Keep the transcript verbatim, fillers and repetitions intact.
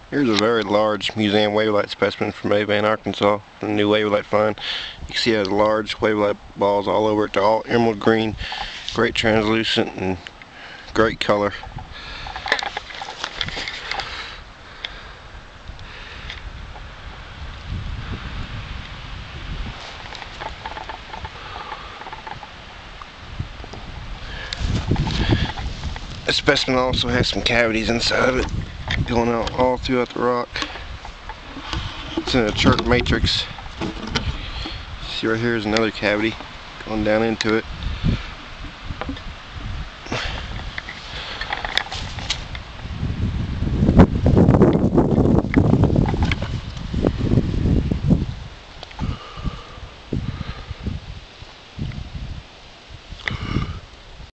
Here's a very large museum Wavellite specimen from Avant, Arkansas, the new Wavellite find. You can see it has large Wavellite balls all over it. They're all emerald green, great translucent and great color. This specimen also has some cavities inside of it, going out all throughout the rock. It's in a chert matrix. See right here is another cavity going down into it.